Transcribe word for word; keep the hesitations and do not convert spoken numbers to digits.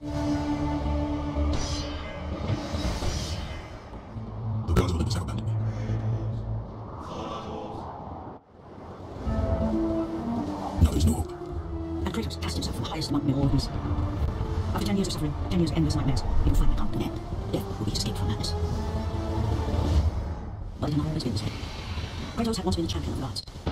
The gods of Olympus have abandoned me. Now there is no hope. And Kratos cast himself from the highest among mortal organisms. After ten years of suffering, ten years of endless nightmares, he will finally come to an end. Death will be his escape from madness. But it had not always been this way. Kratos had once been the champion of the gods.